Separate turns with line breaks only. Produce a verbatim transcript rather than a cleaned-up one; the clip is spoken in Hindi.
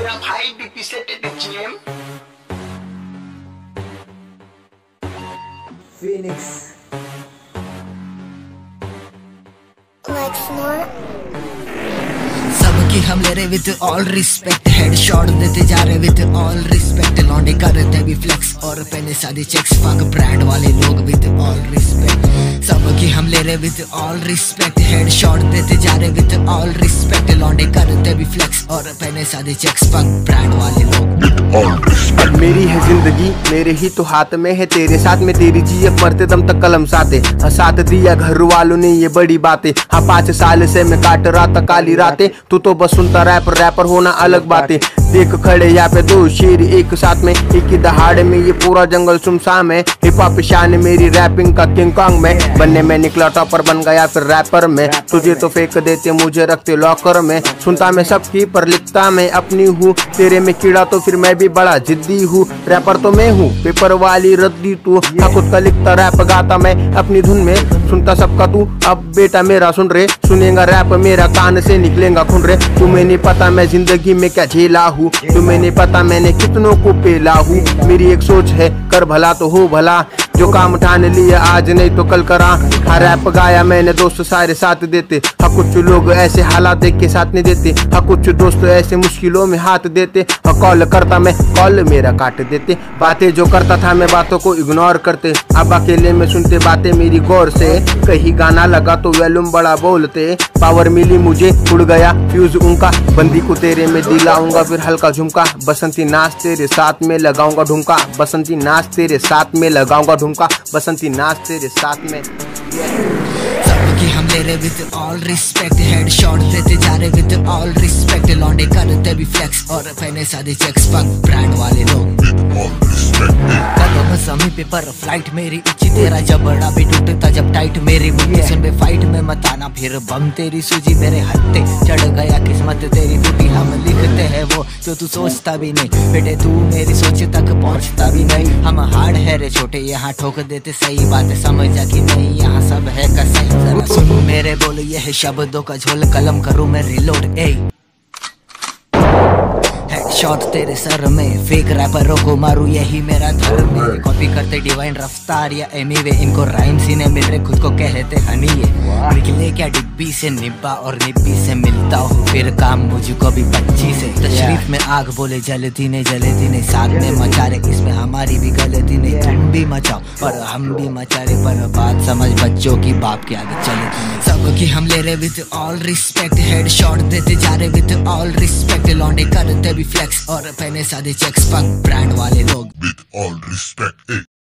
मेरा भाई डीपी सेट जीएम
Phoenix.
सबकी हम ले रहे विद ऑल रिस्पेक्ट, हेडशॉट देते जा रहे विद ऑल रिस्पेक्ट, लौंडे कर रहे भी फ्लेक्स और पहले सादी चेक्स, फक ब्रांड वाले लोग विद ऑल रिस्पेक्ट। सबकी हम ले रहे विद ऑल रिस्पेक्ट, हेडशॉट देते जा रहे विद ऑल रिस्पेक्ट, लौंडे कर रहे भी फ्लेक्स और पहले सादी चेक्स, फक ब्रांड वाले लोग विद ऑल रिस्पेक्ट।
मेरी है जिंदगी मेरे ही तो हाथ में है, तेरे साथ में तेरी जिए मरते दम तक कलम साथे। हाँ साथ दिया घर वालों ने ये बड़ी बातें, हाँ पाँच साल से मैं काट रहा था काली रातें, तू तो बस सुनता रैपर रैपर होना अलग बातें। देख खड़े यहाँ पे दो शेर एक साथ में, एक ही दहाड़े में ये पूरा जंगल सुमसाम है। हिप हॉप शान मेरी रैपिंग का किंग कॉन्ग में, बनने में निकला टॉपर बन गया फिर रैपर में। तुझे तो फेंक देते मुझे रखते लॉकर में, सुनता मैं सबकी पर लिखता मैं अपनी हूँ। तेरे में कीड़ा तो फिर मैं भी बड़ा जिद्दी हूँ, रैपर तो मैं हूँ पेपर वाली रद्दी तू। हाँ खुद का लिखता रैप गाता मैं अपनी धुन में, सुनता सबका तू अब बेटा मेरा सुन रे। सुनेगा रैप मेरा कान से निकलेगा खून रे। तुम्हें नहीं पता मैं जिंदगी में क्या झेला हूँ, तुम्हें नहीं पता मैंने कितनों को पेला हूँ। मेरी एक सोच है कर भला तो हो भला, जो काम ठान लिया आज नहीं तो कल करा। हाँ रैप गाया मैंने दोस्त सारे साथ देते, हाँ कुछ लोग ऐसे हालात देख के साथ नहीं देते, हाँ कुछ दोस्त ऐसे मुश्किलों में हाथ देते। हाँ कॉल करता मैं कॉल मेरा काट देते, बातें जो करता था मैं बातों को इग्नोर करते। अब अकेले में सुनते बातें मेरी गौर से, कहीं गाना लगा तो वॉल्यूम बड़ा बोलते। पावर मिली मुझे उड़ गया फ्यूज उनका, बंदी को तेरे में दिलाऊंगा फिर हल्का झुमका। बसंती नाच तेरे साथ में लगाऊंगा ढुमका, बसंती नाच तेरे साथ में लगाऊंगा ढुमका, बसंती नाच तेरे साथ में।
सबकी हम ले रहे विद ऑल रिस्पेक्ट, हेडशॉट देते जा रहे विद ऑल रिस्पेक्ट, लौंडे करते भी फ्लेक्स और पहने सादे चेक्स, फक ब्रांड वाले लोग विद ऑल रिस्पेक्ट। कदम समी पे पर फ्लाइट मेरी ऊंची, तेरा जबड़ा भी टूटता जब टाइट मेरी मुट्ठी से बे फाइट में मत आना फिर बम तेरी सूजी मेरे हत्थे चढ़ गया किस्मत तेरी टूटी। हम लिखते हैं वो जो तू सोचता भी नहीं, बेटे तू मेरी सोच तक पहुंचता भी नहीं। हम हार्ड है रे छोटे यहाँ ठोक देते सही बात समझ जा कि नहीं, यहाँ सब है का सही। जरा सुनो मेरे बोल ये है शब्दों का झोल, कलम करूँ मैं रिलोड। ए शॉट तेरे सर में, फेक रैपरों को मारू यही मेरा धर्म है। कॉपी करते डिवाइन रफ्तार या एमीवे, इनको राइम सीने मिल रहे खुद को कहते हनी ये। निकले क्या डिब्बी से निब्बा और निब्बी से मिलता हूँ फिर काम मुझको भी पच्ची से। तशरीफ में आग बोले जलती नहीं जलती नहीं, साथ में मचा रहे इसमें हमारी भी गलती नहीं। तुम भी मचाओ और हम भी मचा रहे, पर बात समझ बच्चों की बाप के आगे चलती नहीं। सबकी हम ले रहे विद ऑल रिस्पेक्ट, हेडशॉट देते जा रहे विद ऑल रिस्पेक्ट, लौंडे करते भी फ्लेक्स और पहने सादे चेक्स, फक ब्रांड वाले लोग विद ऑल रिस्पेक्ट।